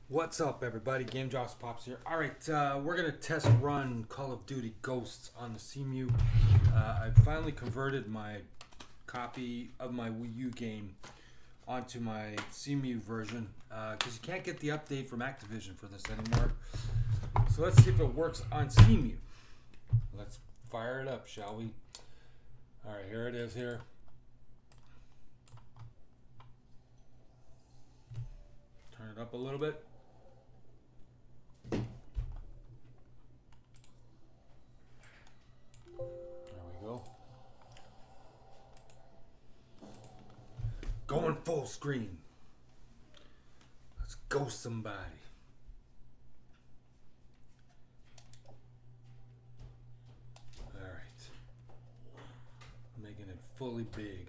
What's up, everybody? gamedropspops here. Alright, we're going to test run Call of Duty Ghosts on the Cemu. I finally converted my copy of my Wii U game onto my Cemu version because you can't get the update from Activision for this anymore. So let's see if it works on Cemu. Let's fire it up, shall we? Alright, here it is here. Turn it up a little bit. Going full screen. Let's ghost somebody. Alright. Making it fully big.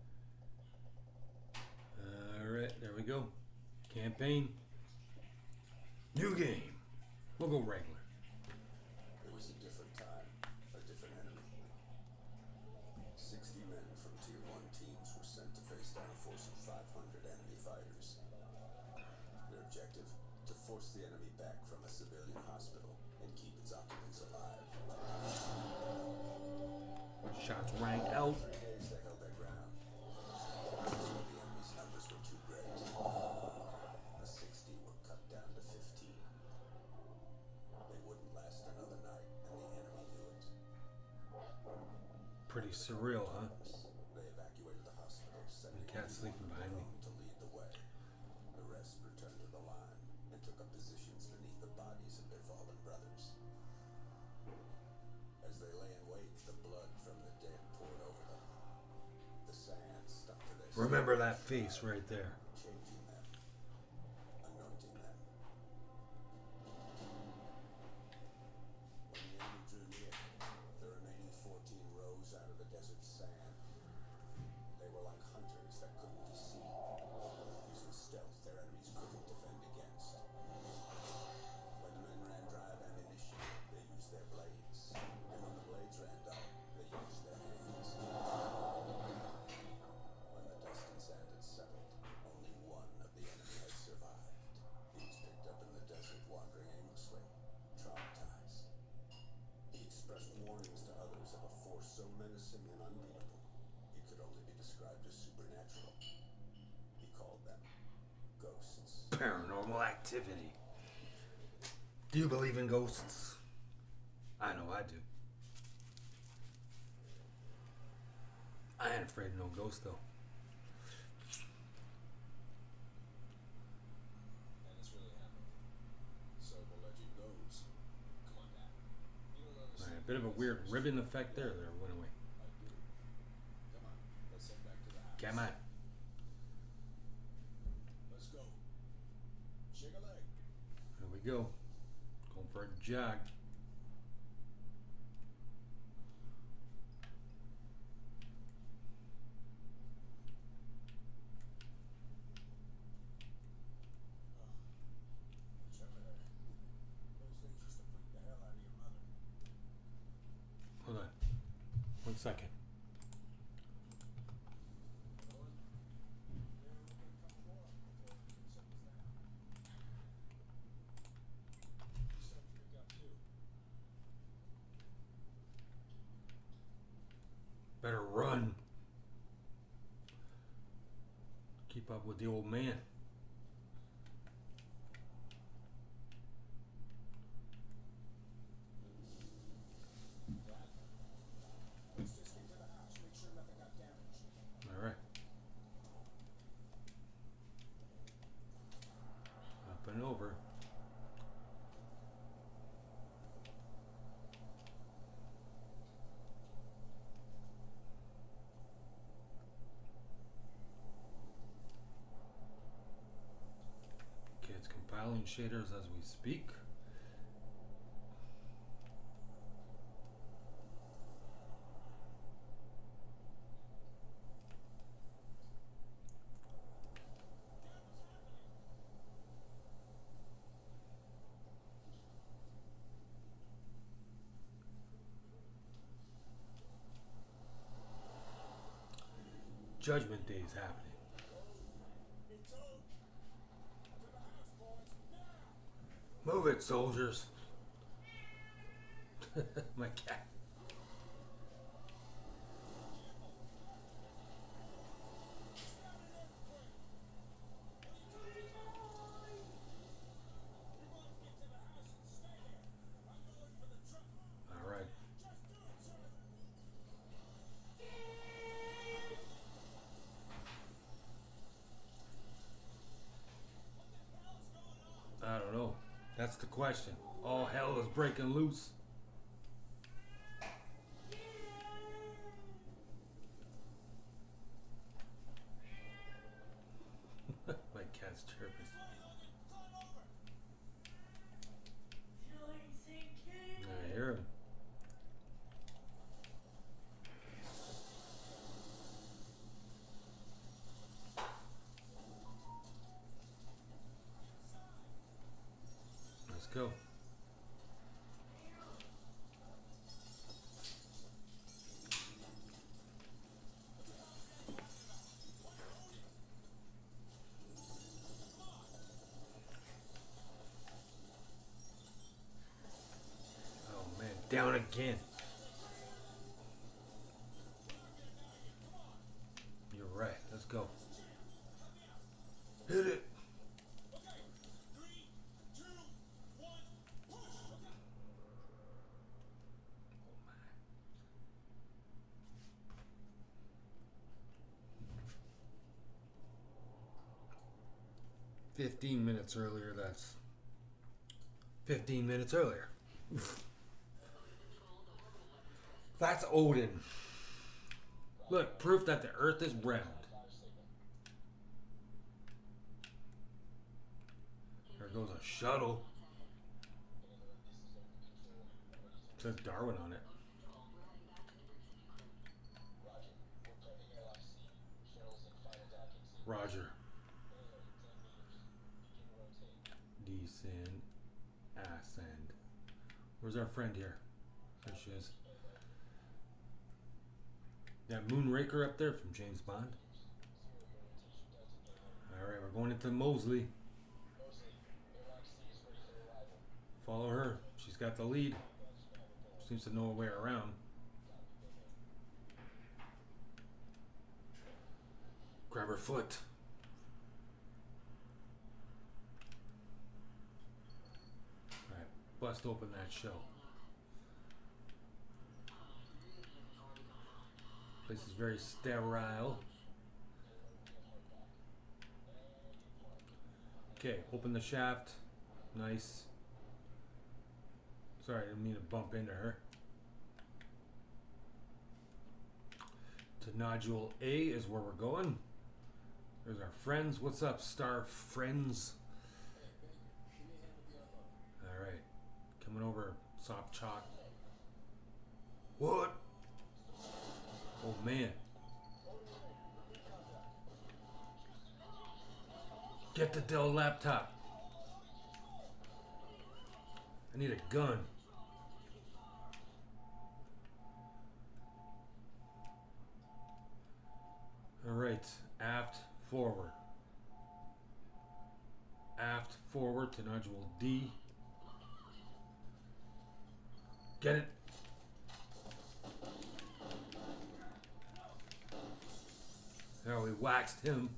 Alright, there we go. Campaign. New game. We'll go regular. It was a different time, a different enemy. 60 men from Tier 1 teams were sent to face down a force of 500 enemy fighters. Their objective? To force the enemy back from a civilian hospital and keep its occupants alive. Shots rang out. For 3 days they held their ground. The enemy's numbers were too great. The 60 were cut down to 15. They wouldn't last another night, and the enemy knew it. Pretty surreal, huh? They evacuated the hospital, sending The cat's sleeping behind me. to lead the way. The rest returned to the line and took up positions beneath the bodies of their fallen brothers. As they lay in wait, the blood from the dead poured over them. The sand stuck to their Remember that face right there. changing them, anointing them. When the enemy drew near, the remaining 14 rose out of the desert sand. They were like hunters that couldn't be seen. Using stealth their enemies couldn't defend against. When the men ran dry of ammunition, they used their blades. And when the blades ran dull, they used their hands. When the dust and sand had settled, only one of the enemy had survived. He was picked up in the desert, wandering aimlessly, traumatized. He expressed warnings to others of a force so menacing and unbeatable, it could only be described as supernatural. He called them ghosts. Paranormal activity. Do you believe in ghosts? I know I do. I ain't afraid of no ghost though. And it's really happened. So the legend goes. Come on, Dad. You don't Alright, understand. a bit of a weird ribbon effect there. There went away. I do. Come on, let's head back to the house. Come on. Let's go. Shake a leg. Here we go. Going for a jog. Trevor, those things used to freak the hell out of your mother. Hold on. 1 second. Better run. Keep up with the old man. Let's just get to the house, make sure nothing got damaged. All right. Up and over. Okay, it's compiling shaders as we speak. Judgment Day is happening. It's on. To the house, boys. Now. Move it, soldiers. My cat. All right. I don't know. That's the question. All hell is breaking loose. My cat's chirping. I hear him. Let's go. Oh man, down again. You're right. Let's go. Hit it. 15 minutes earlier, that's 15 minutes earlier. That's Odin. Look, proof that the earth is round. There goes a shuttle. It says Darwin on it. Roger. Descend. Ascend. Where's our friend here? There she is. That Moonraker up there from James Bond. Alright, we're going into Mosley. Follow her. She's got the lead. Seems to know a way around. Grab her foot. Alright, bust open that shell. Place is very sterile. Okay, open the shaft. Nice. Sorry, I didn't mean to bump into her. To nodule A is where we're going. There's our friends. What's up, star friends? Alright. Coming over, Sop Chalk. What? Oh man. Get the Dell laptop. I need a gun. Alright, aft forward. Aft forward to nodule D. Get it? There, we waxed him.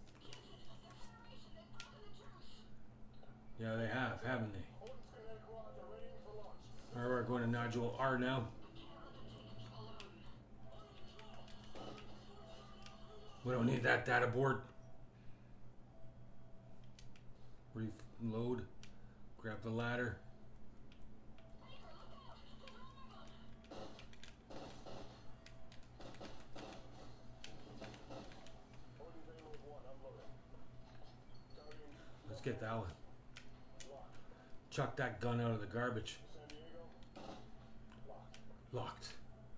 Yeah, they have, haven't they? Alright, we're going to nodule R now. We don't need that data board. Reload. Grab the ladder. Let's get that one. Chuck that gun out of the garbage. Locked.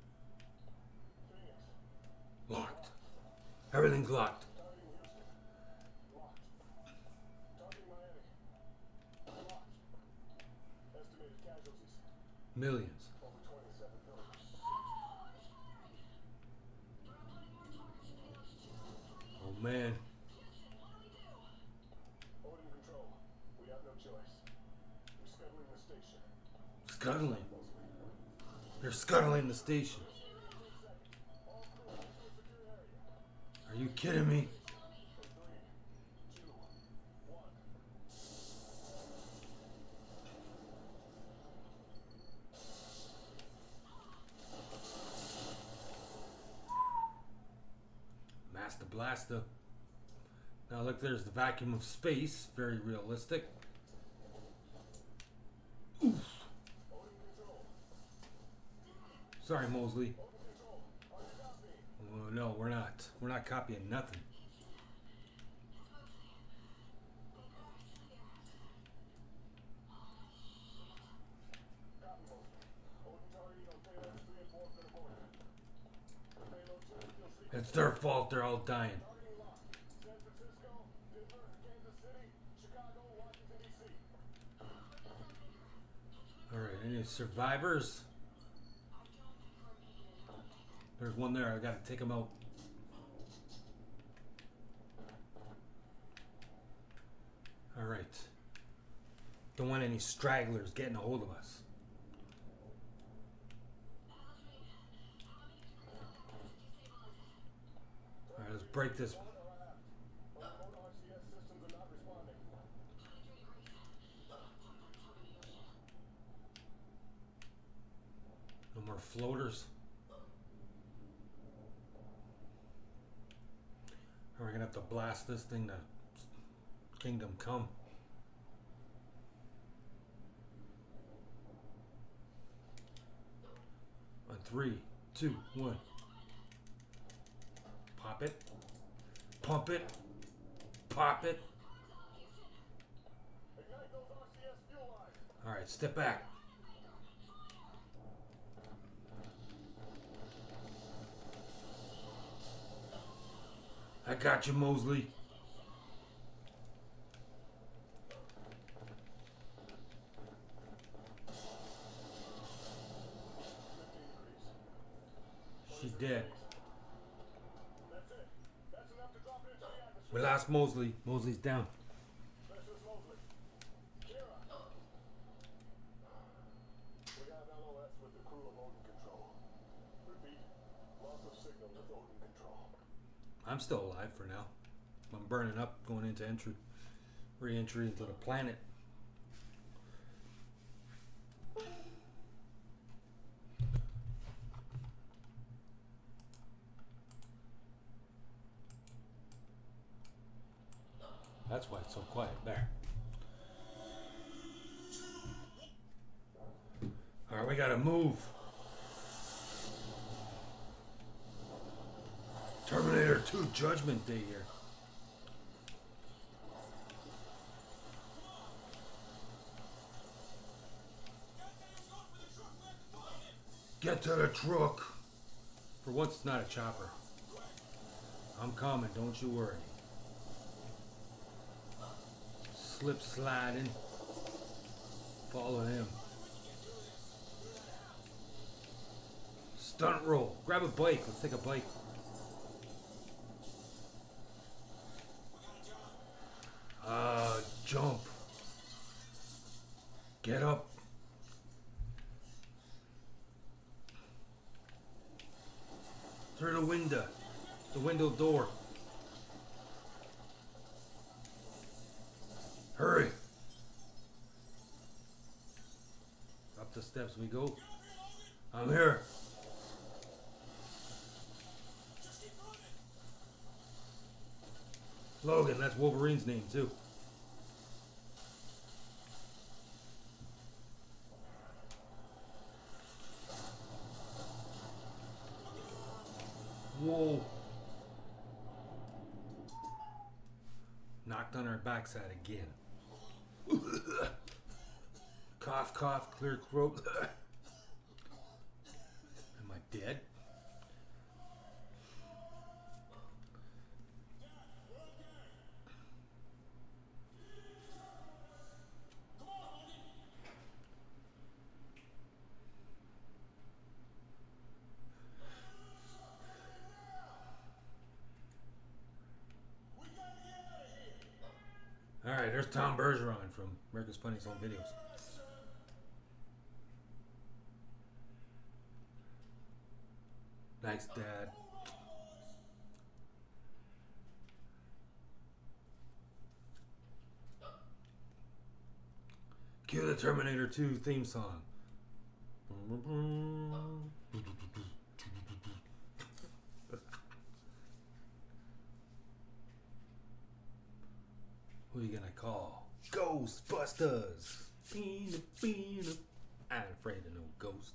Locked. Everything's locked. Millions. Oh man. Scuttling. They're scuttling the station. Are you kidding me? Master Blaster. Now look, there's the vacuum of space. Very realistic. Oof. Sorry, Mosley. Oh, no, we're not. We're not copying nothing. It's their fault they're all dying. Alright, any survivors? There's one there. I gotta take him out. Alright. Don't want any stragglers getting a hold of us. Alright, let's break this. No more floaters. We're gonna have to blast this thing to Kingdom Come. On 3, 2, 1. Pop it. Pump it. Pop it. Alright, step back. I got you, Mosley. She's dead. We lost Mosley. Mosley's down. I'm still alive for now. I'm burning up, going into re-entry into the planet. That's why it's so quiet there. Alright, we gotta move. Terminator 2 Judgment Day here. Get to the truck. For once, it's not a chopper. I'm coming, don't you worry. Slip sliding. Follow him. Stunt roll. Grab a bike. Let's take a bike. Jump. Get up. Through the window. The window door. Hurry. Up the steps we go. I'm here. Logan, that's Wolverine's name too. Whoa. Knocked on our backside again. Cough, cough, clear throat. Am I dead? Alright, there's Tom Bergeron from America's Funniest Home Videos. Thanks, Dad. Cue the Terminator 2 theme song. Who are you gonna call? Ghostbusters! Beena, beena. I ain't afraid of no ghost.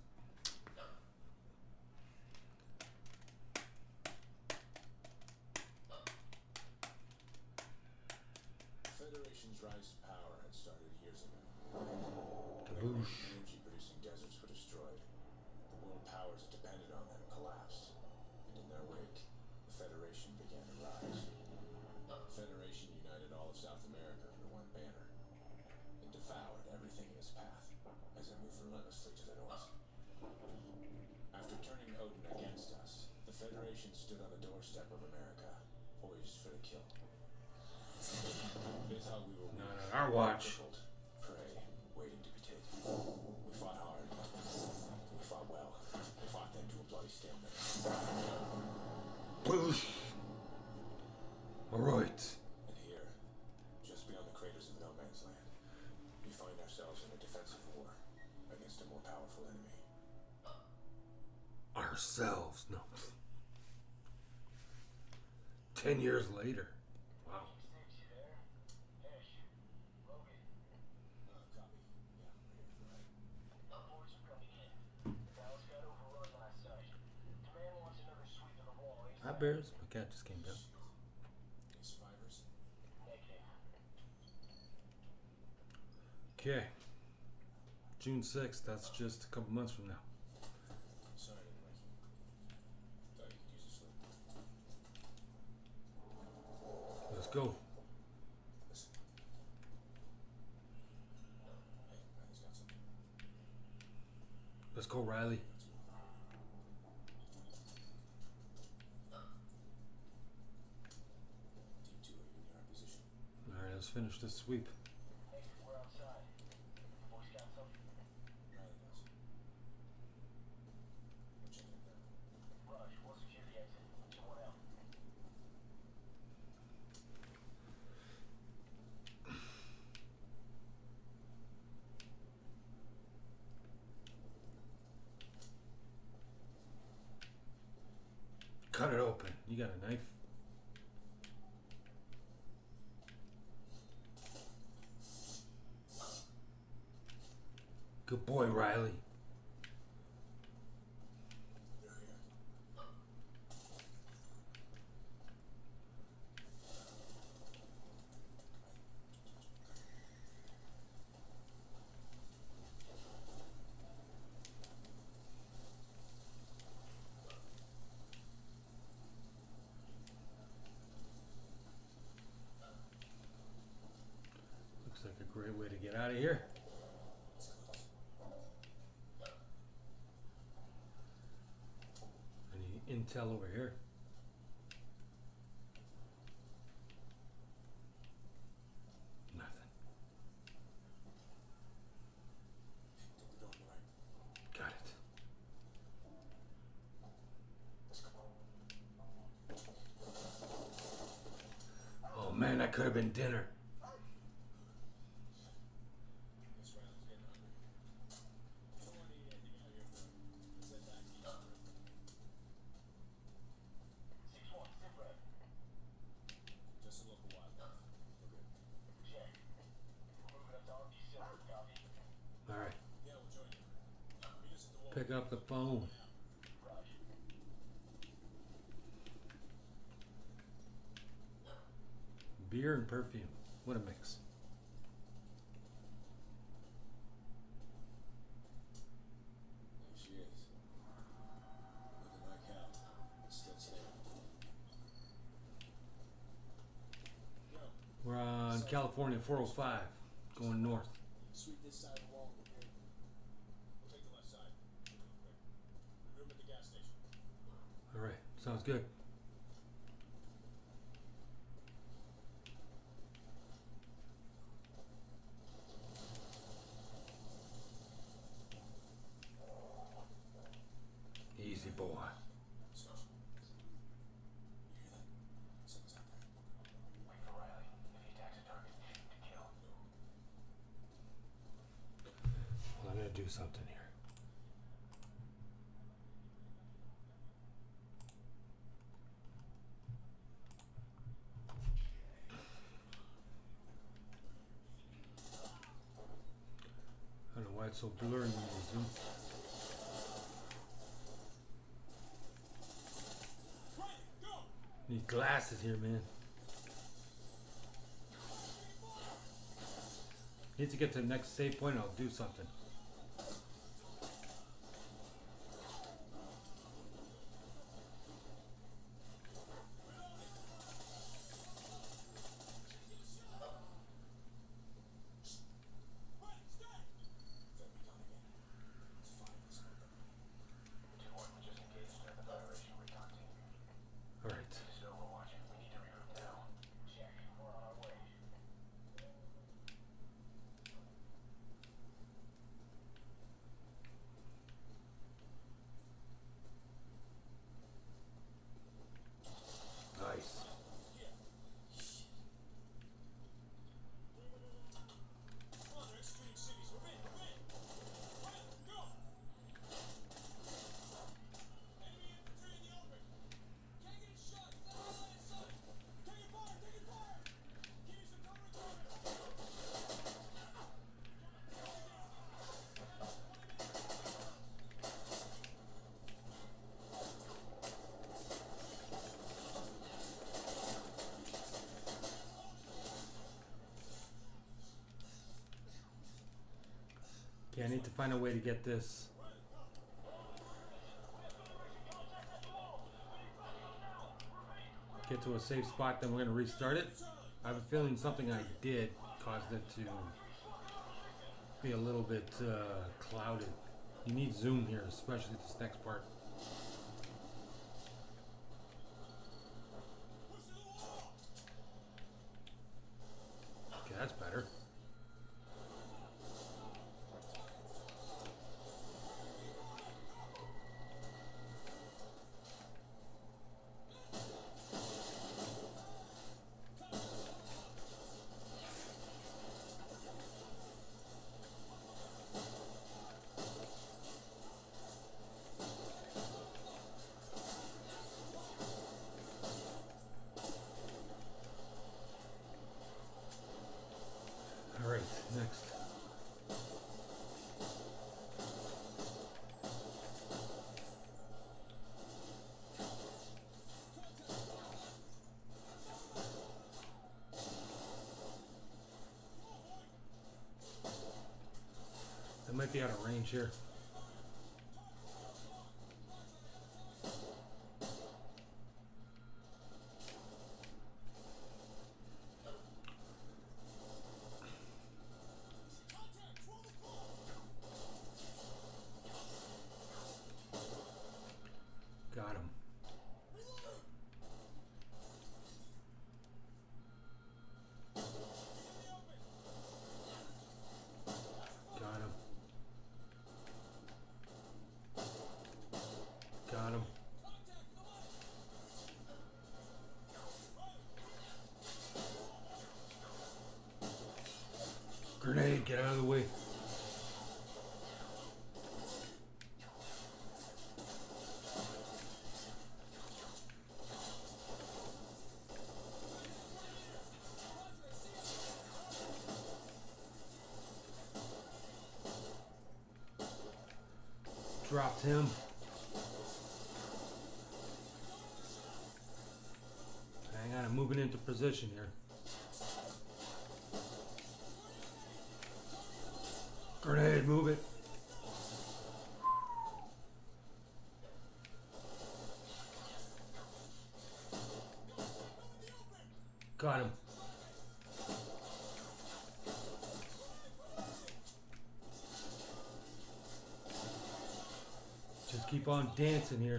Federation's rise to power had started years ago. Kaboosh. Energy-producing deserts were destroyed. The world powers that depended on them collapsed, and in their wake, the Federation began to rise. The Federation united all of South America under one banner. It devoured everything in its path, as it moved relentlessly to the north. After turning Odin against us, the Federation stood on the doorstep of America, poised for the kill. They thought we were Not on our watch. crippled, prey, waiting to be taken. We fought hard. We fought well. We fought them to a bloody stalemate. Boosh. Alright. And here, just beyond the craters of No Man's Land, we find ourselves in a defensive war against a more powerful enemy. Ourselves. No. 10 years later. Wow. Copy. Yeah, right here. Hi, Bears. My cat just came down. Any survivors? Okay. June 6th. That's just a couple months from now. Sorry, I didn't wake you. Thought you could use a sleep. Let's go. Listen. Hey, Riley's got something. Let's go, Riley. Team 2, are you in your position? Alright, let's finish this sweep. Riley does. We're checking it now. Cut it open. You got a knife? Good boy, Riley. They're here. Looks like a great way to get out of here. It's close. Any intel over here? Nothing. Take the door on the right. Got it. Let's go. Oh man, that could have been dinner. Miss Riley's getting hungry. You don't want to eat anything out here, bro. Let's head back to East River. Just a local wildlife. We're good. Alright, Yeah, we'll join you. Meet us at the wall. pick up the phone. Beer and perfume. What a mix. There she is. Looking like hell. Still standing. Yo, We're on California 405, going north. sweep this side of the wall. We'll take the left side. Real quick. Room at the gas station. Alright, sounds good. Easy boy. So do something here. I don't know why it's so blurry when you zoom. Need glasses here, man. Need to get to the next save point and I'll do something. Okay, I need to find a way to get this. Get to a safe spot, then we're going to restart it. I have a feeling something I did caused it to be a little bit clouded. You need zoom here, especially this next part. Okay, that's better. Next. That might be out of range here. Got him. Got him. Got him. Grenade, get out of the way. Dropped him. Hang on, I'm moving into position here. Grenade, move it. Got him. Just keep on dancing here.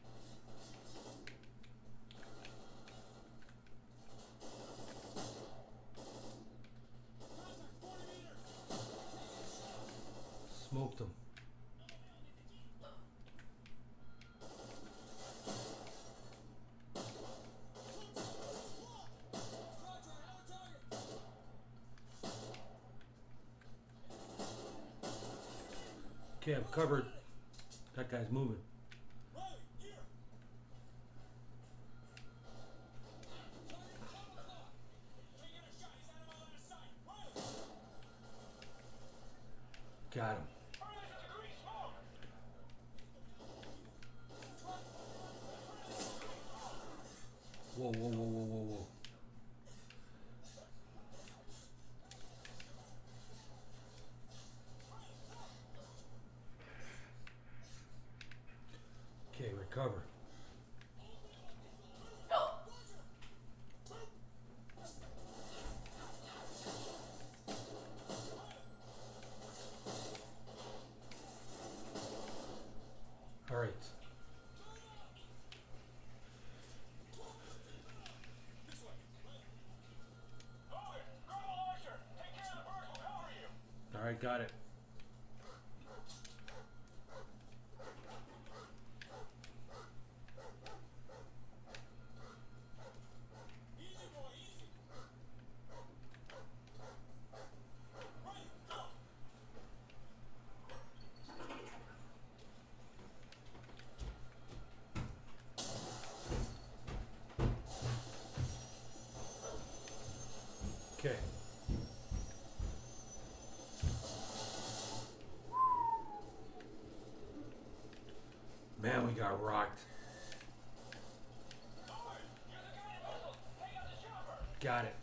Smoked him. Okay, I'm covered. That guy's moving. Got him. Whoa, whoa, whoa, whoa, whoa, whoa. Okay, recover. All right. All right, got it. Okay. Man, we got rocked. Got it.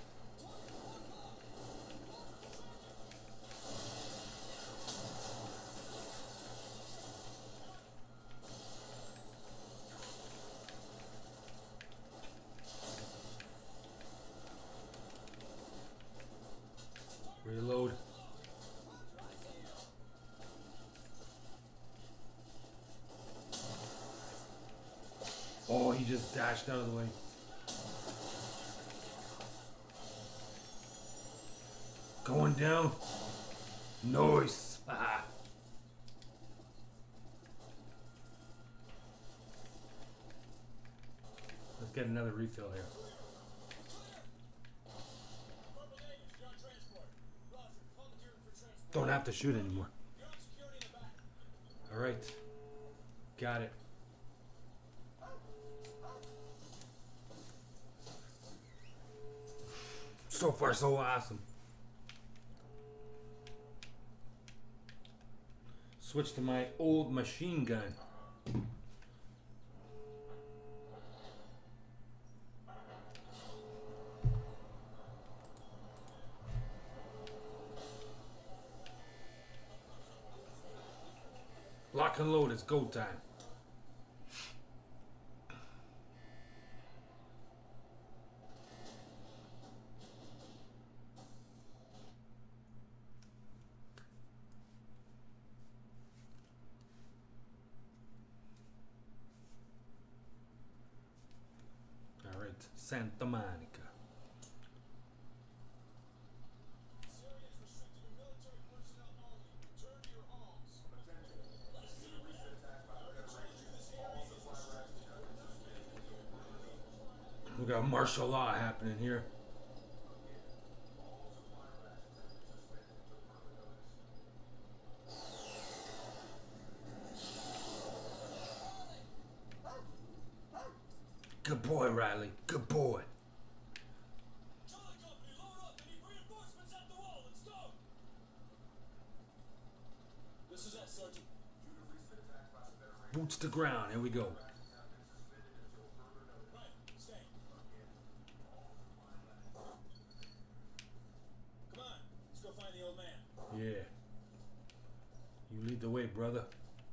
Reload. Oh, he just dashed out of the way. Going down. Nice. Ah. Let's get another refill here. Don't have to shoot anymore. All right. Got it. So far, so awesome. Switch to my old machine gun. Lock and load, it's go time. All right, Santa Monica. We got martial law happening here. Good boy, Riley. Good boy. Boots to ground. Here we go. Yeah. You lead the way, brother.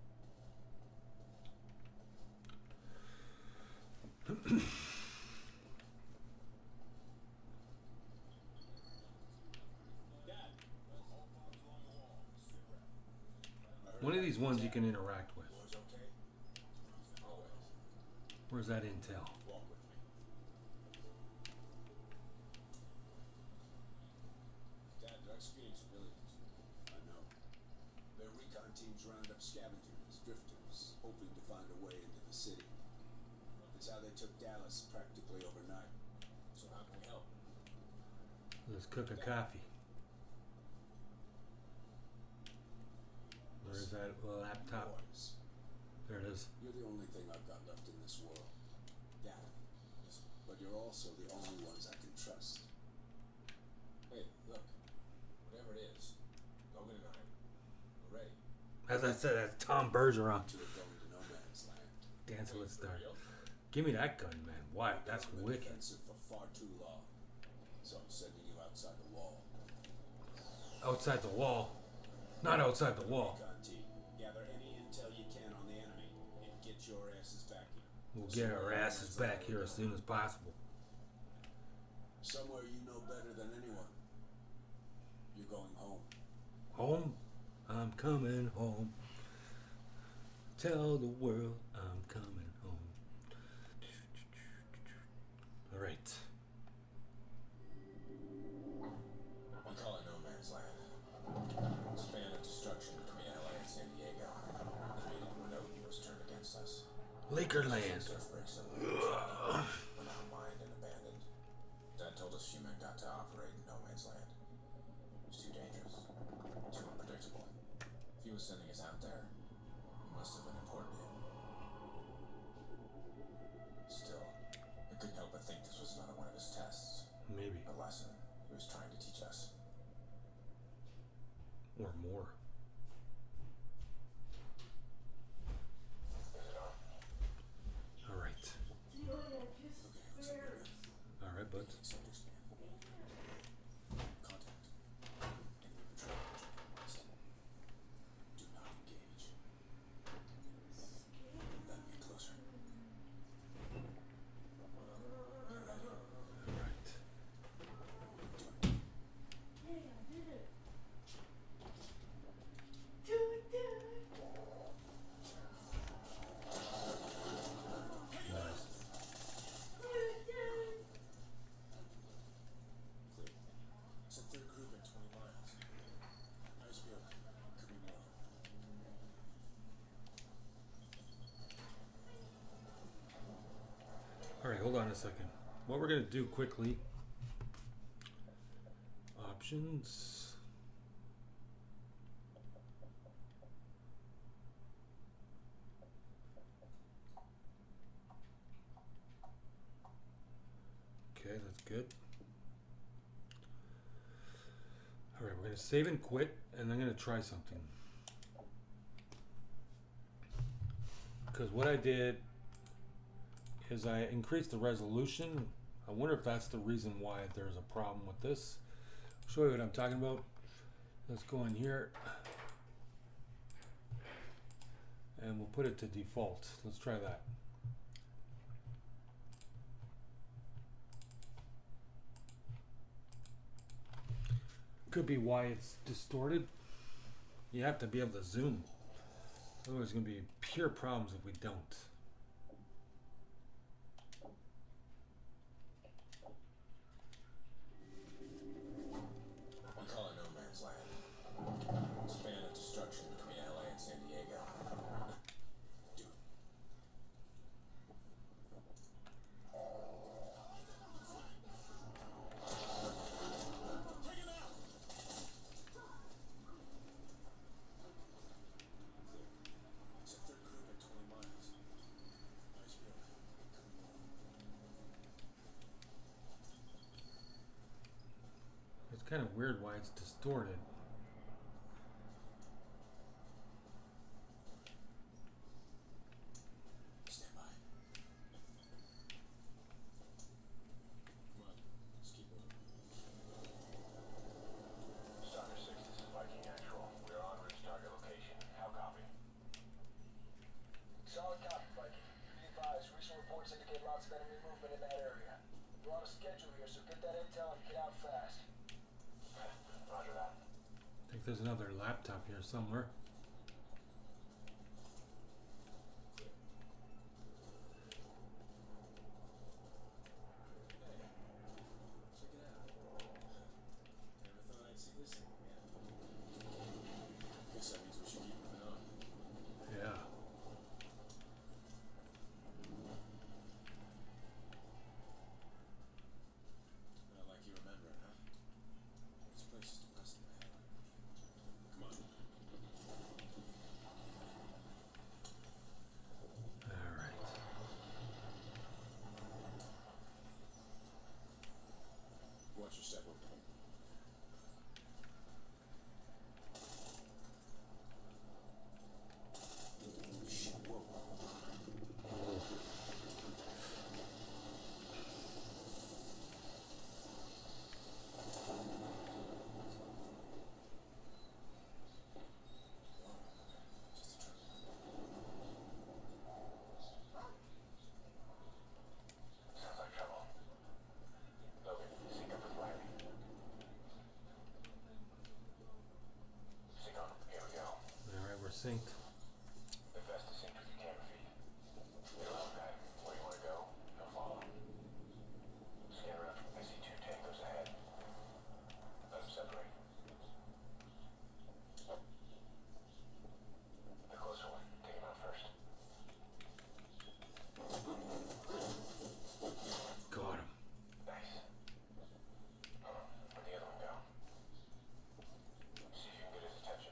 One of these ones you can interact with. Where's that intel? Teams round up scavengers, drifters, hoping to find a way into the city. That's how they took Dallas practically overnight. So how can we help? Let's cook a coffee. Where's that laptop? Boys. There it is. You're the only thing I've got left in this world. Yeah. But you're also the only ones I can trust. Hey, look. Whatever it is, Logan and I, we're ready. As I said, that's Tom Bergeron. To go into no man's land. Dancing with For Stars. real? Give me that gun, man. Why? That's We've been wicked. defensive for far too long. So I'm sending you outside the wall. Outside the wall. Not outside the wall. Recon team, gather any intel you can on the enemy and get your asses back here. We'll get our asses back here as soon as possible. Somewhere you know better than anyone. You're going home. Home? I'm coming home. Tell the world I'm coming home. All right. We call it no man's land. Span of destruction between LA and San Diego. Created when Odin was turned against us. Lakerland. Surf breaks up. We're now mined and abandoned. Dad told us few men got to operate in no man's land. It was too dangerous. Too unpredictable. If he was sending us out there, it must have been important to him. Still, I couldn't help but think this was another one of his tests. Maybe. A lesson he was trying to teach us. Or more. All right. All right, bud. Contact. Enemy patrol engine. Do not engage. Let me closer. All right. Nice. Clear. It's a third group at 20 miles. Nice view. Could be more. All right, hold on a second. What we're gonna do quickly. Options. Okay, that's good. All right, we're gonna save and quit, and I'm gonna try something. Because what I did is I increased the resolution. I wonder if that's the reason why there's a problem with this. I'll show you what I'm talking about. Let's go in here. And we'll put it to default. Let's try that. Could be why it's distorted. You have to be able to zoom. Otherwise, it's going to be pure problems if we don't. We call it no man's land. Span of destruction between LA and San Diego. Dude. Take him out! Clear. It's a third group at 20 miles. Nice view. It's kind of weird why it's distorted. Stand by. Come on, let's keep moving. Stalker 6, this is Viking Actual. We are en route to target location. How copy? Solid copy, Viking. Be advised, recent reports indicate lots of enemy movement in that area. We're on a schedule here, so get that intel and get out fast. Roger that. I think there's another laptop here somewhere. Clear. Hey, check it out. Never thought I'd see this thing again. Guess that means we should keep moving on. Yeah. Not like you remember, huh? This place is depressing the hell out of me. Come on. synced. The vest is synced with your camera feed. You're alone, guy. Where you want to go, you'll follow. Scan around. I see 2 tangos ahead. Let them separate. The closer one. Take him out first. Got him. Nice. Where'd the other one go? See if you can get his attention.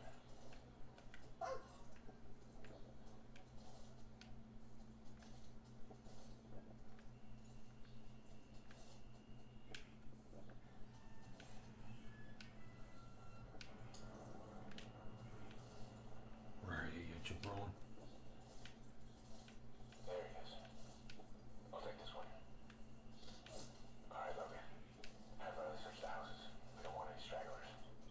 Where are you, jabron? There he is. I'll take this one. Alright, Logan. Have Riley search the houses. We don't want any stragglers.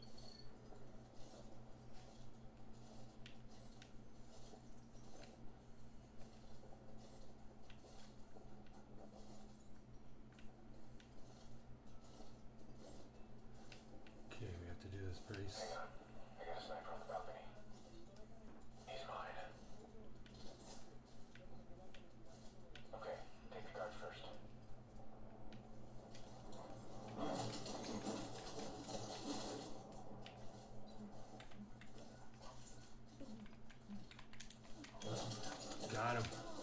Okay, we have to do this pretty. Hang on. I got a sniper on the balcony. He's mine. Okay, take the guard first. Got him.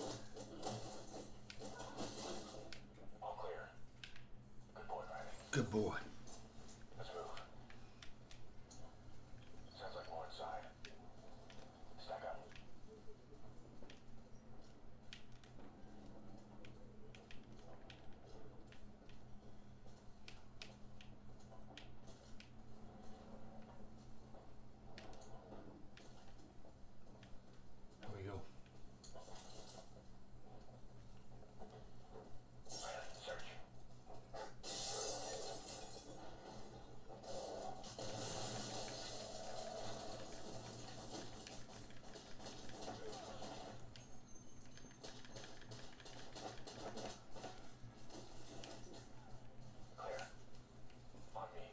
All clear. Good boy, Riley. Good boy. Let's move. Sounds like more inside. Stack up. Here we go. Riley, search. Clear. On me.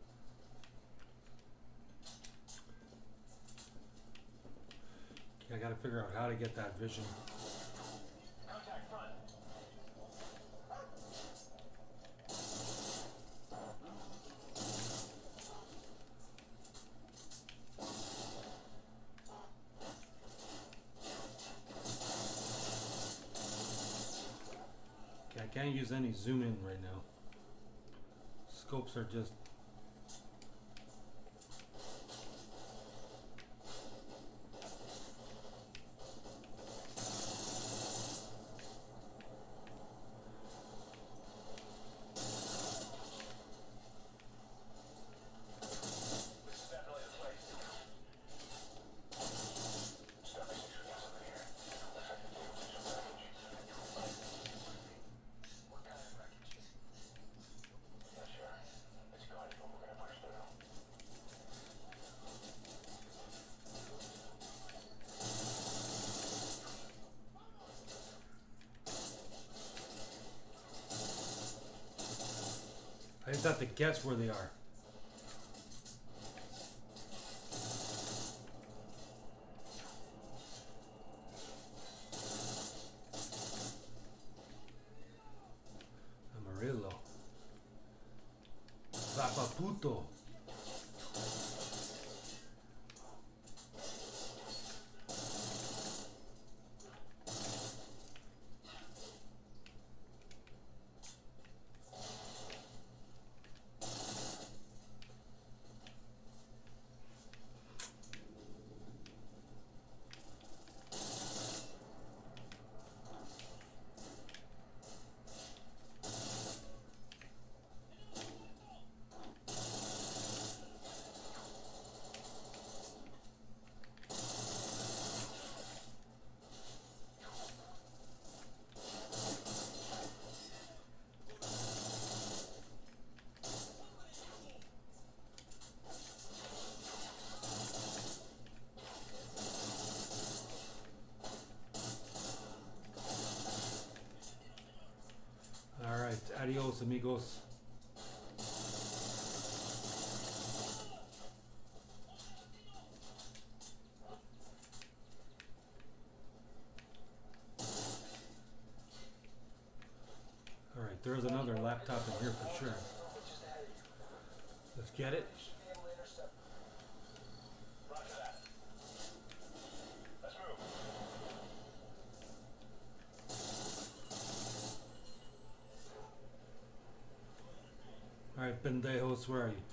I gotta figure out how to get that vision. Contact front. Okay, I can't use any zoom in right now. Scopes are just. This is definitely the place. Stop me 6 feet over here. Looks like the table is some wreckage. What kind of wreckage? Not sure. It's guarded, but we're gonna push through. I just have to guess where they are. Amarillo. Zapaputo. Adios, amigos. there is another laptop in here for sure. Let's get it. Roger that. Let's move. Alright, pendejos, where are you?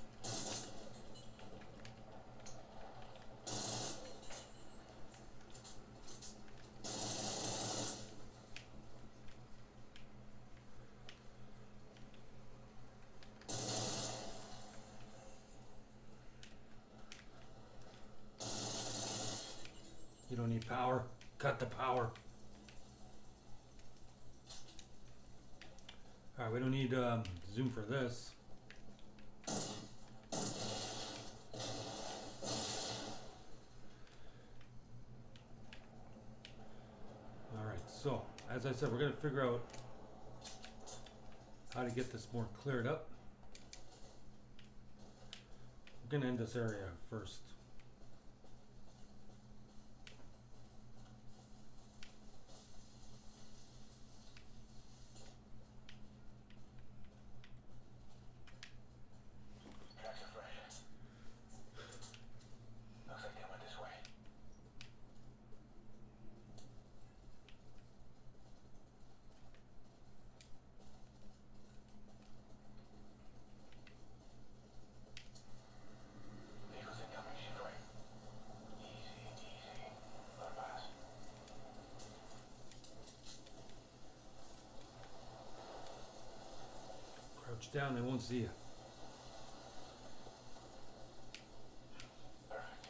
You don't need power. Cut the power. Alright, we don't need zoom for this. Alright, so as I said, we're going to figure out how to get this more cleared up. We're going to end this area first. Tracks are fresh. Looks like they went this way. Vehicles incoming, shift right. Easy, easy. Let 'em pass. Crouch down, they won't see you. Perfect.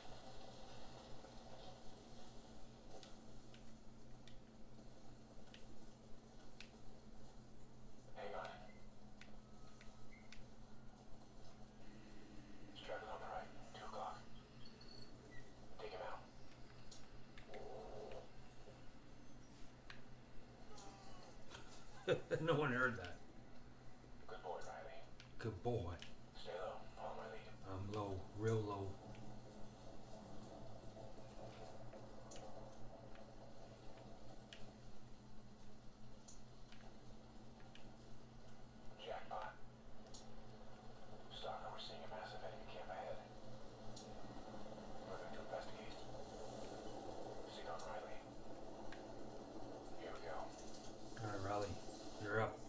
Hang on. Straggle on the right. 2 o'clock. Take him out. No one heard that. Good boy, Riley. Good boy. Stay low. Follow my lead. I'm low, real low. Jackpot. Stalker, we're seeing a massive enemy camp ahead. We're going to investigate. Sig on Riley. Here we go. Alright, Raleigh, you're up.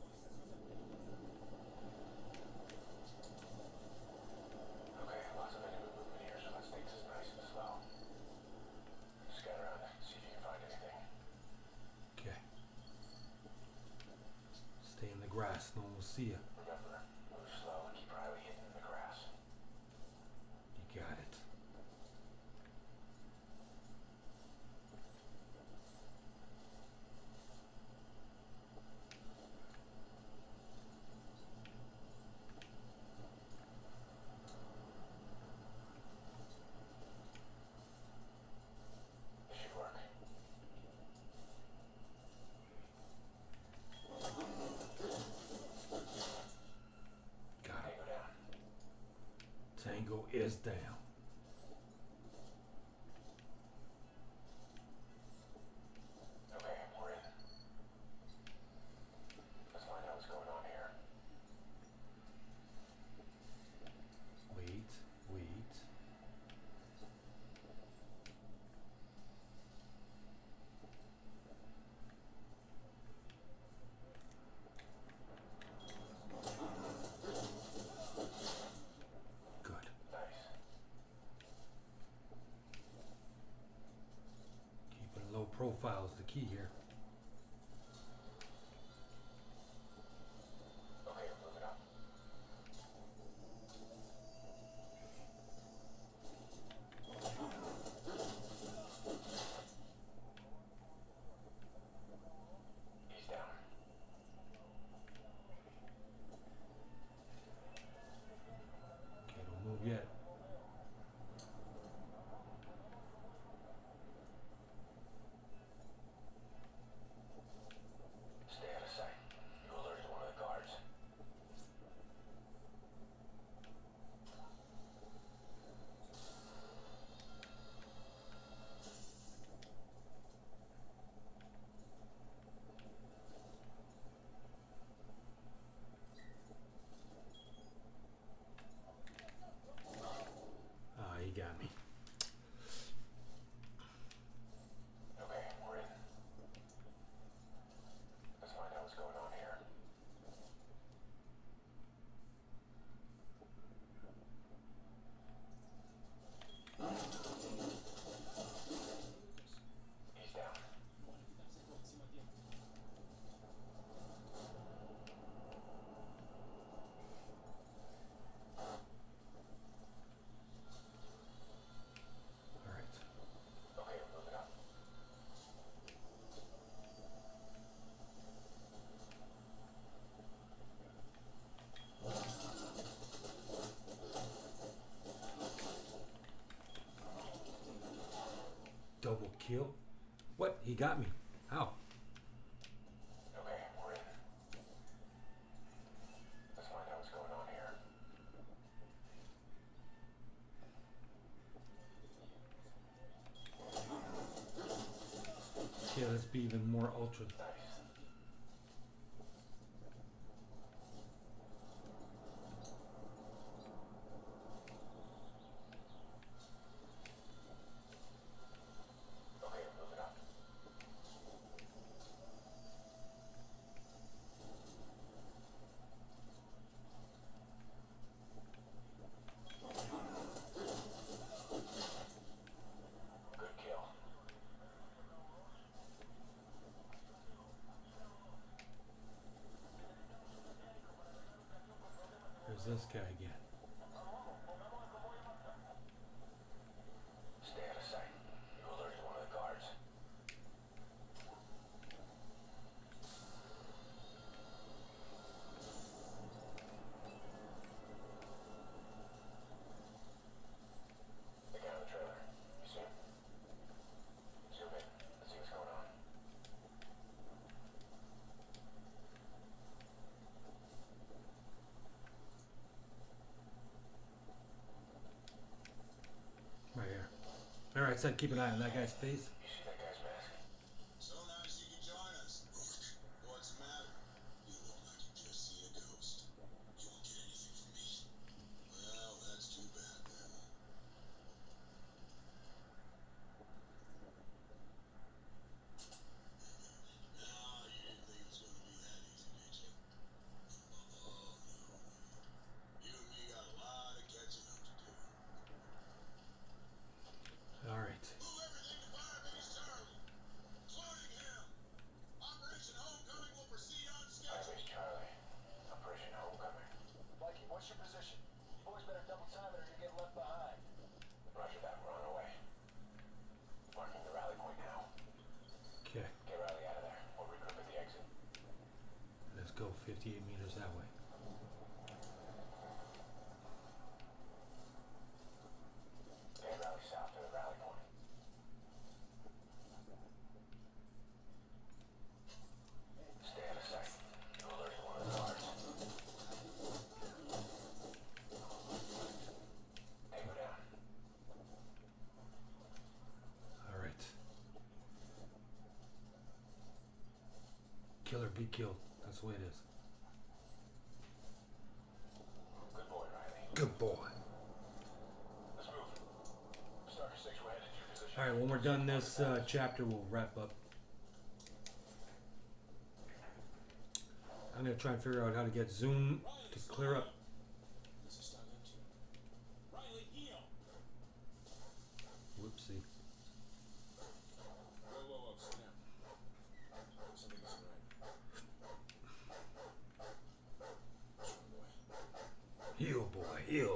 Okay, lots of enemy movement here, so let's take this nice and slow. Scout around, see if you can find anything. Okay. Stay in the grass, no one will see you. Remember, move slow and keep Riley hidden in the grass. You got it. This should work. Got it. Tango down. Tango is down. Okay, we're in. Let's find out what's going on here. Wait, wait. Good. Nice. Keeping low profile is the key here. Okay, we're moving up. He's down. Okay, don't move yet. he got me. Okay, we're in. Let's find out what's going on here. He's down. All right. Okay, move it up. Double kill. What? He got me. How? Okay, we're in. Let's find out what's going on here. Okay, let's be even more ultra. Nice. Okay, move it up. Good kill. There's this guy again. Stay out of sight. You alerted one of the guards. The guy in the trailer. You see him? Zoom in. Let's see what's going on. Right here. All right, said keep an eye on that guy's face. You see that guy's mask? So nice you could join us. Rourke, what's the matter? You look like you just see a ghost. You won't get anything from me. Well, that's too bad then. No, you didn't think it was going to be that easy, did you? Oh, no. You and me got a lot of catching up to do. All right. Move everything to Firebase Charlie. Cloning him. Operation Homecoming will proceed on schedule. Firebase Charlie. Operation Homecoming. Mikey, what's your position? You boys better double time it or you're getting left behind. Roger that. We're on our way. Marking the rally point now. Okay, Get Riley out of there. We'll regroup at the exit. let's go 58 meters that way. Get Riley south to the rally point. Stay out of sight. You alerted one of the guards. Take her down. All right. Kill or be killed. That's the way it is. Good boy, Riley. Good boy. Let's move. Star 6, we're headed to your position. All right, when we're done this chapter, we'll wrap up. I'm gonna try and figure out how to get Zoom to clear up. This is Star 2. Riley, heal. Whoopsie. Whoa, slow down. Something isn't right. What's wrong, boy? Heal, boy, heal.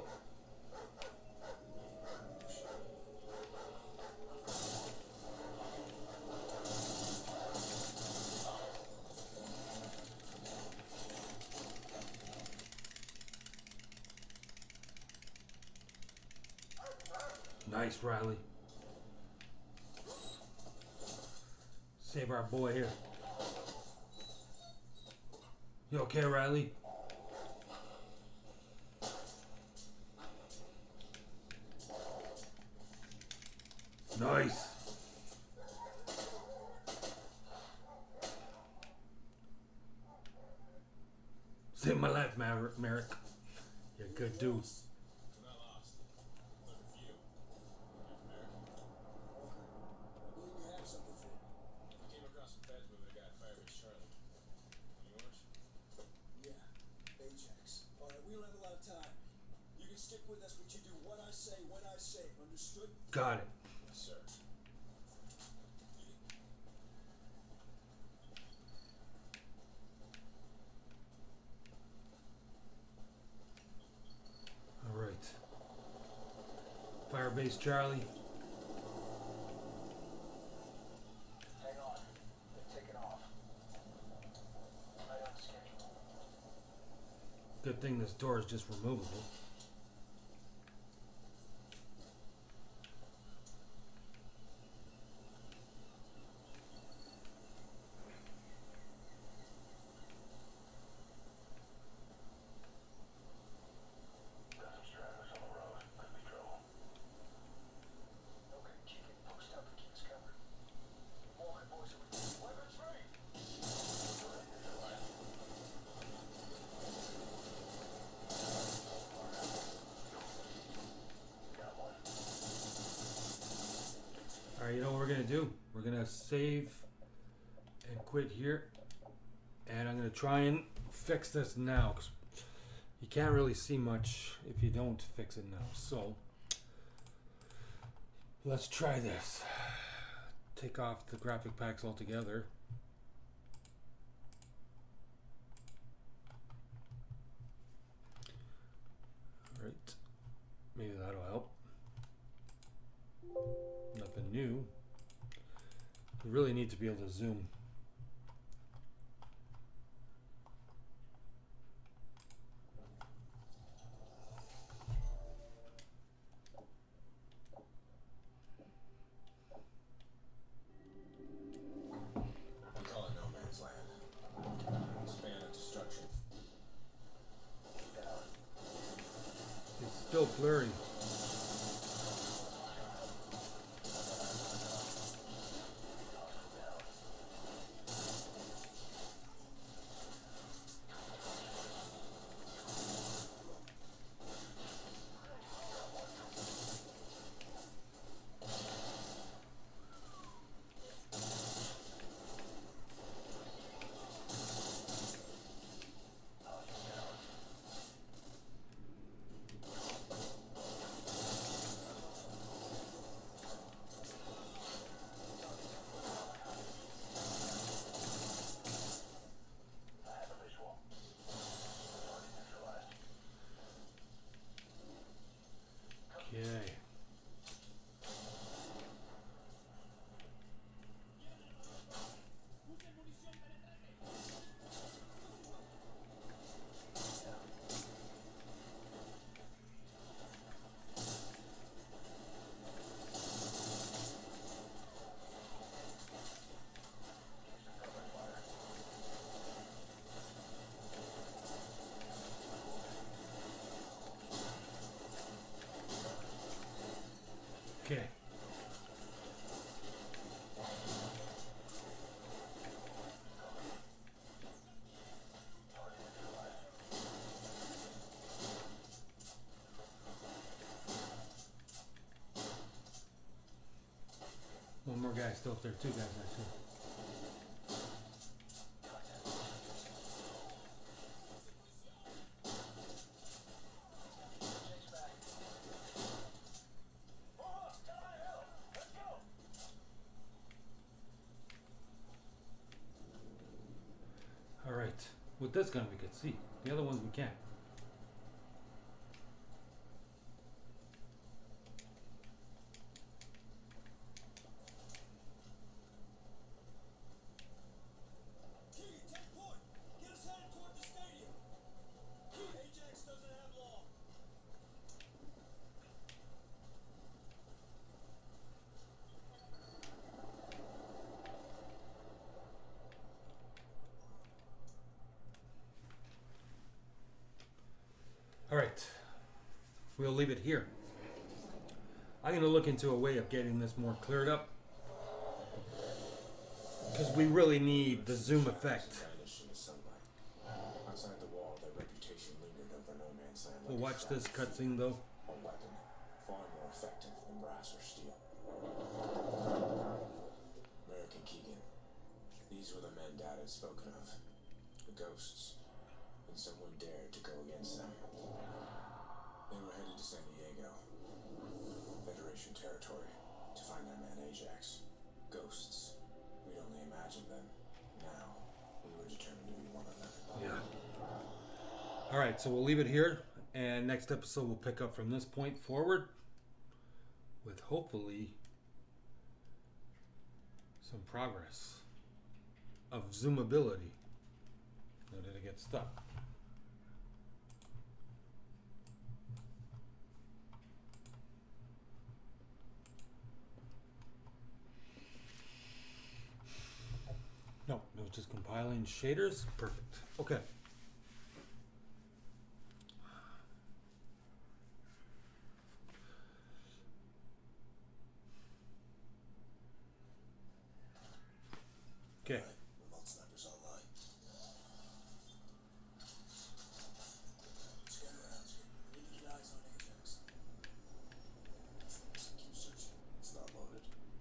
Nice, Riley. Save our boy here. You okay, Riley? Nice. Save my life, Merrick. You're a good dude. We're not lost. Looking for you. when I say, understood? Got it. Yes, sir. All right. Firebase Charlie. Hang on. They're taking off. Right on schedule. Good thing this door is just removable. Got some stragglers on the road. Could be trouble. Okay, keep it pushed up and keep us covered. Walker boys are with you. Weapons ready! Got one. All right, you know what we're gonna do? We're gonna save and quit here, and I'm gonna try and fix this now, 'cause you can't really see much if you don't fix it now. So let's try this. Take off the graphic packs altogether. All right, maybe that'll help. Nothing new. You really need to be able to zoom. We call it no man's land. Span of destruction. It's still blurry. I have a visual. Already neutralized. Okay. Okay. One more guy still up there. Two guys actually. Chase back. Let's go! All right. With this gun we could see. The other ones we can't. Key, take point. Get us headed toward the stadium. Key, Ajax doesn't have long. All right. We'll leave it here. I'm going to look into a way of getting this more cleared up, because we really need the zoom effect. Vanished in the sunlight. Outside the wall, their reputation lingered over no man's land. We'll watch this cutscene though. A weapon, far more effective than brass or steel. American Keegan. These were the men Dad had spoken of. The ghosts. And someone dared to go against them. They were headed to San Diego. Ajax. Ghosts. We'd only imagined them. Now, we were determined to be one of them. Yeah. Alright, so we'll leave it here. And next episode we'll pick up from this point forward. With hopefully some progress of zoomability. Or did it get stuck? No, it was just compiling shaders. Perfect. Okay. Okay. Remote snipers online. Scan around. We need to get eyes on Ajax. Keep searching. It's not loaded.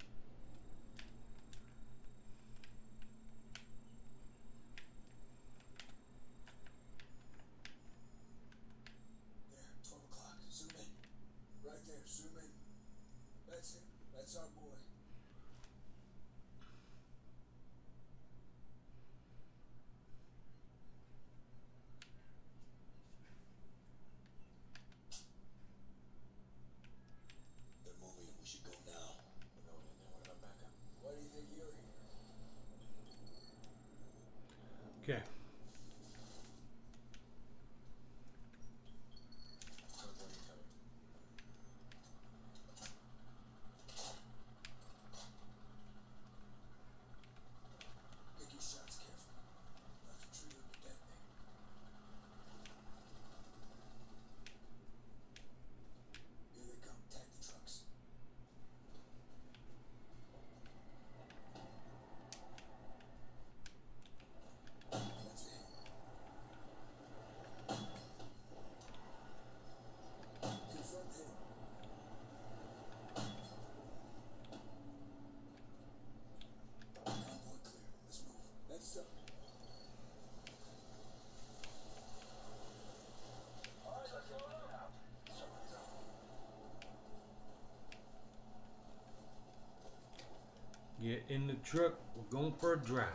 There, 12 o'clock. Zoom in. Right there, zoom in. That's it. That's our boy. They're moving. We should go now. We're going in there. What about backup? Why do you think you're here? Okay. When are you coming? Pick your shots careful. Not to tree or the dead thing. Here they come. Tag the trucks. That's it. Confirm him. Convoy clear. Let's move. That's up. All right, let's roll it out. Somebody's up. Get in the truck. We're going for a drive.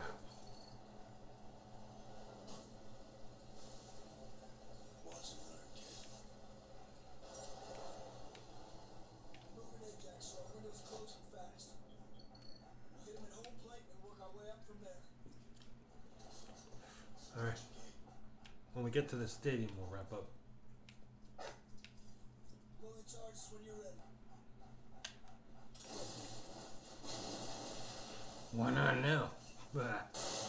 Watch and learn, kid. Moving Ajax, so our window's closing fast. We'll hit him at home plate and work our way up from there. Alright. When we get to the stadium, we'll wrap up. Rolling charges when you're ready. Why not now? Bah.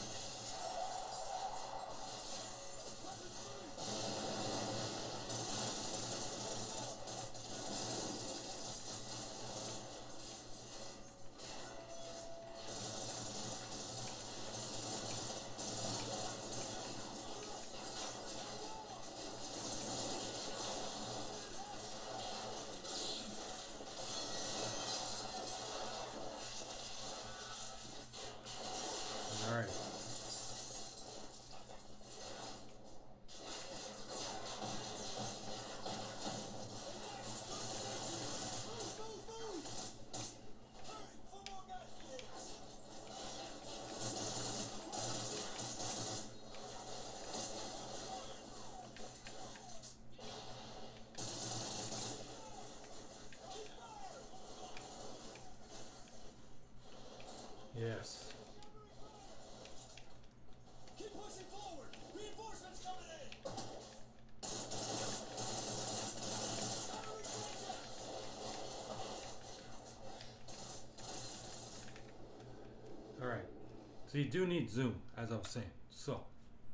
Alright. Yes. Keep pushing forward. Reinforcements coming in. Alright. So you do need zoom, as I was saying. So.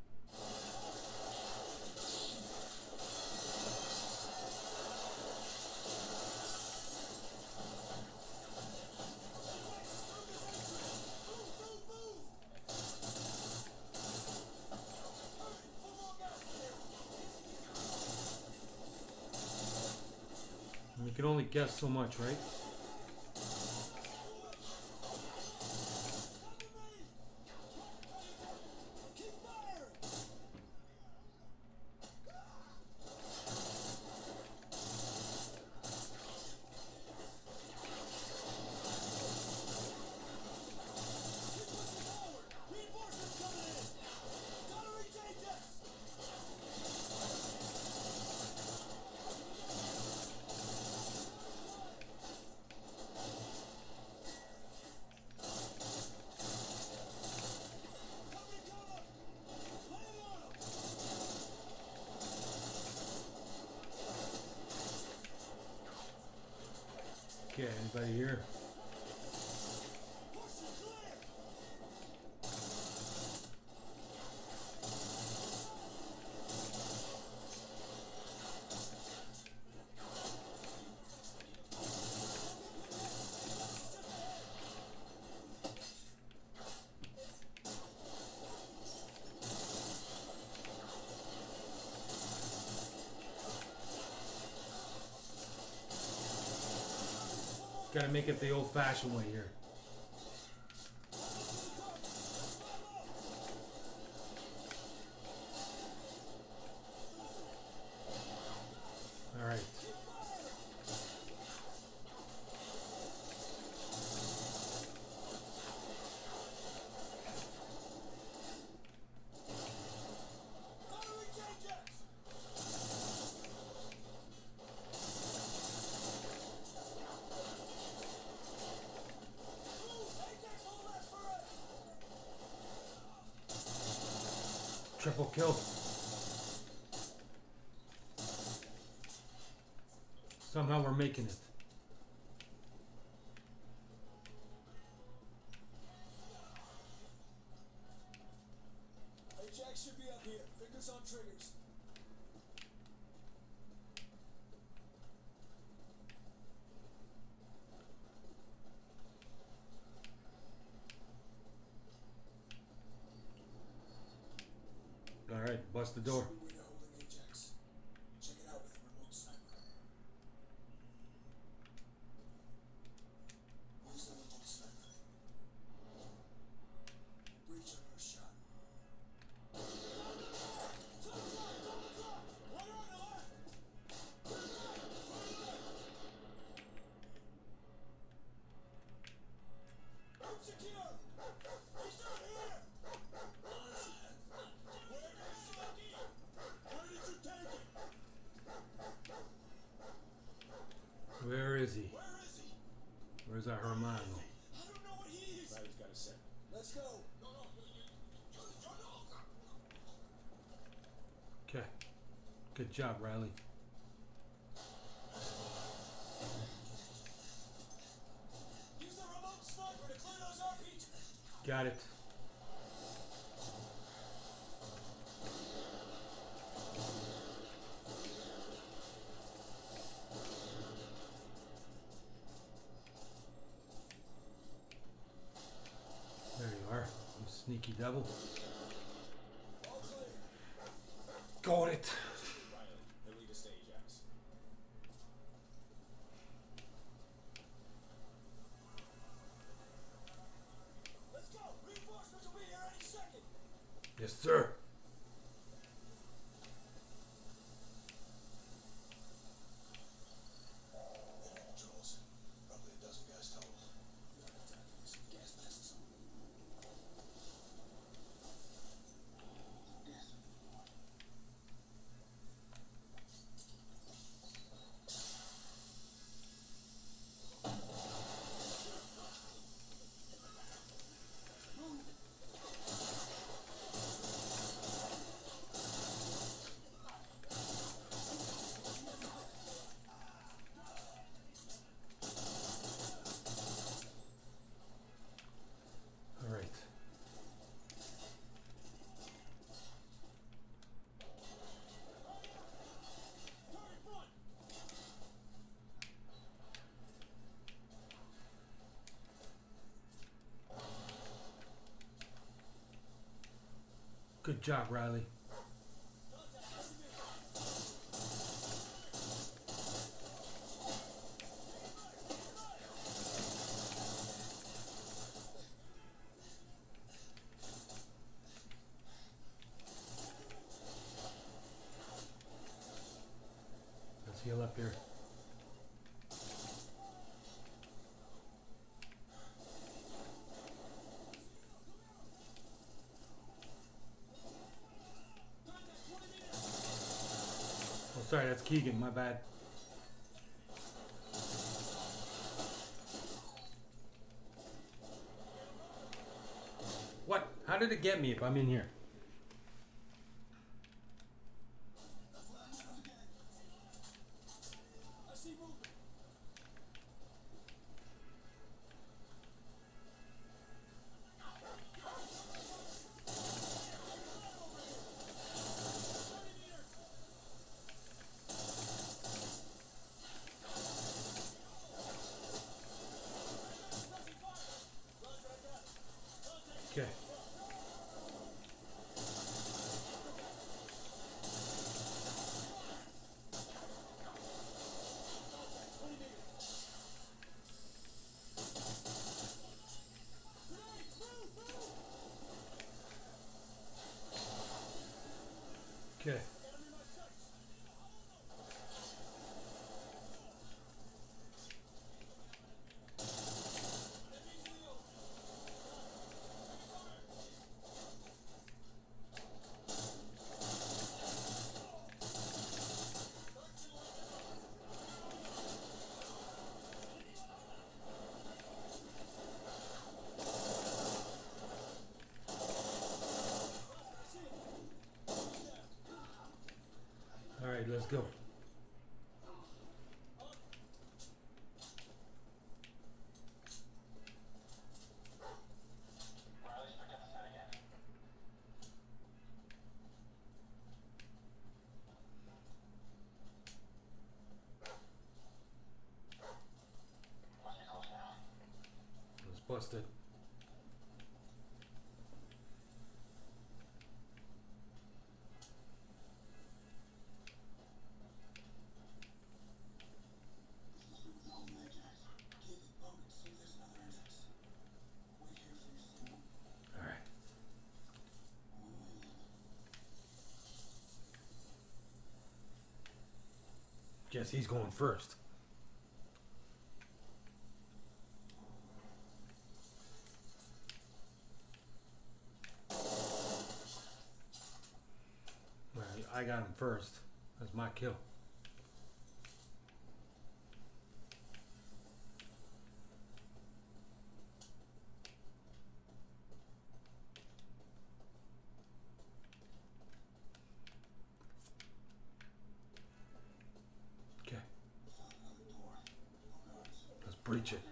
You can only guess so much, right? Okay, anybody here? Gotta make it the old-fashioned way here. All right. Triple kill. Somehow we're making it. Ajax should be up here. Fingers on triggers. All right, bust the door. Way to holding Ajax. Check it out with a remote sniper. Where's the remote sniper? Breach on your shot. I'm secure. He's not here. Where did you take him? Where is he? Where is he? Where's our Hermano? I don't know what he is. Riley's got a set. Let's go. Okay. Good job, Riley. Use the remote sniper to clear those RPGs. Got it. There you are, you sneaky devil. All clear. Got it. Riley, he'll lead us to Ajax. Let's go. Reinforcements will be here any second. Yes, sir. Controls. Probably a dozen guys total. We don't have time for this. Gas masks on. All right. Good job, Riley. Let's heal up here. Oh, sorry, that's Keegan, my bad. What? How did it get me if I'm in here? I see movement. Okay. All right, let's go. Riley's picked up the scent again. Must be close now. Let's bust it. All right. Guess he's going first. Well, I got him first. That's my kill. Okay. Let's breach it.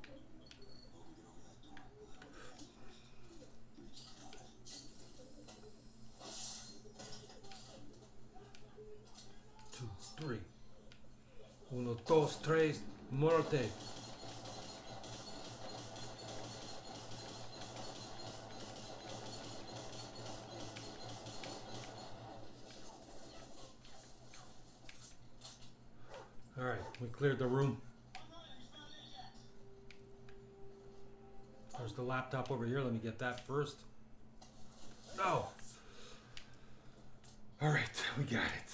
Two, three. Uno, dos, tres, muerte. All right, we cleared the room. There's the laptop over here. Let me get that first. Oh. All right, we got it.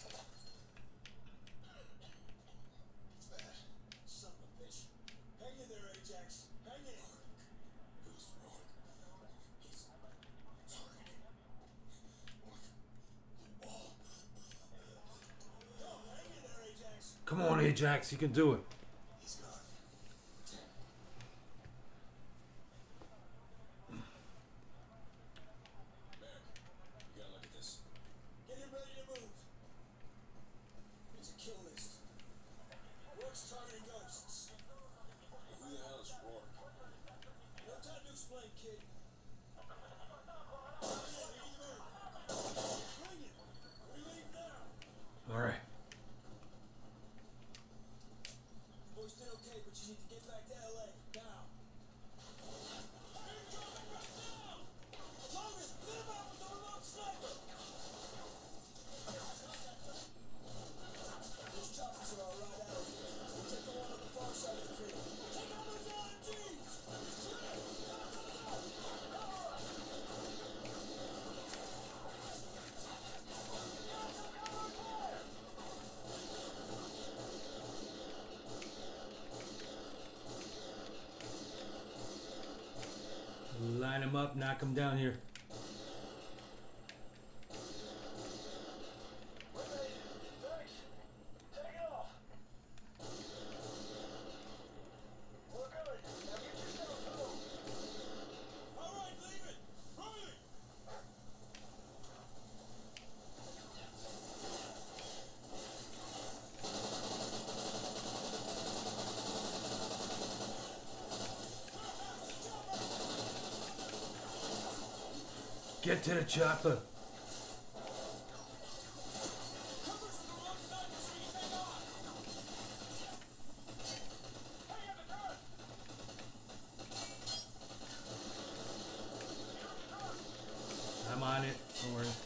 Son of a bitch. Hang in there, Ajax. Hang in. Who's wrong? He's targeting. Go, hang in there, Ajax. Come on, Ajax, you can do it. He's gone. Man, you gotta look at this. Get him ready to move. It's a kill list. Rourke's targeting ghosts. Who the hell is Rourke? No time to explain, kid. Bring it. We leave now. All right. Boys did okay, but you need to get back to LA now. Logan, get him out with the remote sniper. Those choppers are all right out here. We'll take the one on the far side of the field. Take out those LMGs. Line him up, knock him down here. We're ready. Thanks. Take it off. We're good. Now get yourself home. All right, leave it. Riley. Get to the chopper. Covers the remote sniper so you take off. Hey, at the turret. I'm on it. Don't worry.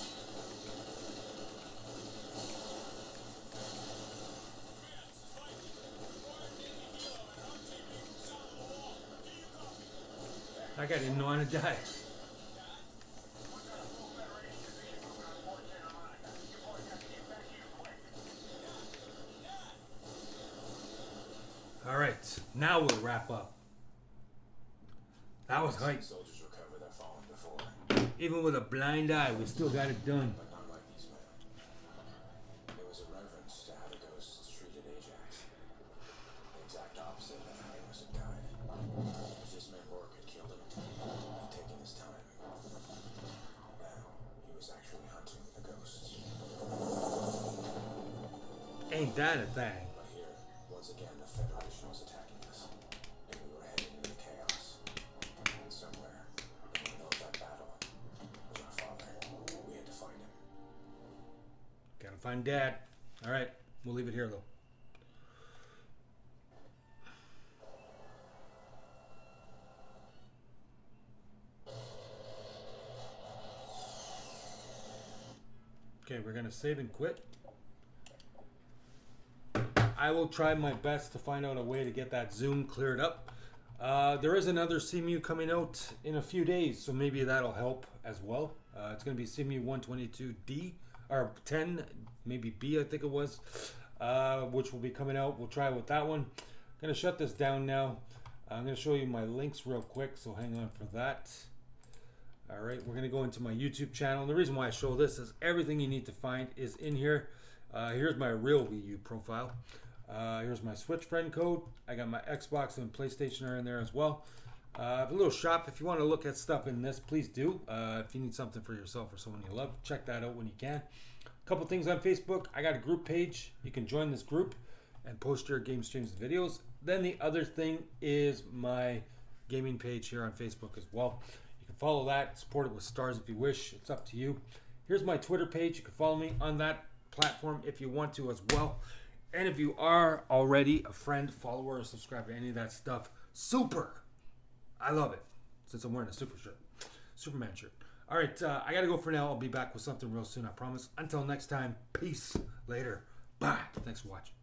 That guy didn't know how to die. Now we'll wrap up. That was hype. Soldiers recover their fallen before, Even with a blind eye, we still got it done. but not like these men. There was a reverence to how the ghosts treated Ajax. The exact opposite of how he must have died. If this man Rourke had killed him, he'd taken his time. Now, he was actually hunting the ghosts. Ain't that a thing? But here, once again, the Federation was attacking us. And we were headed into chaos. And somewhere, in the middle of that battle, was our father. We had to find him. Gotta find Dad. Alright, we'll leave it here though. Okay, we're gonna save and quit. I will try my best to find out a way to get that zoom cleared up. There is another Cemu coming out in a few days, so maybe that'll help as well. It's going to be Cemu 122D, or 10, maybe B I think it was, which will be coming out. We'll try with that one. I'm going to shut this down now. I'm going to show you my links real quick, so hang on for that. Alright, we're going to go into my YouTube channel. And the reason why I show this is everything you need to find is in here. Here's my real Wii U profile. Here's my Switch friend code. I got my Xbox and PlayStation are in there as well. I have a little shop. If you want to look at stuff in this, please do. If you need something for yourself or someone you love, check that out when you can. A couple things on Facebook. I got a group page. You can join this group and post your game streams and videos. Then the other thing is my gaming page here on Facebook as well. You can follow that. Support it with stars if you wish. It's up to you. Here's my Twitter page. You can follow me on that platform if you want to as well. And if you are already a friend, follower, or subscriber to any of that stuff, super. I love it. Since I'm wearing a super shirt. Superman shirt. All right, I got to go for now. I'll be back with something real soon, I promise. Until next time, peace. Later. Bye. Thanks for watching.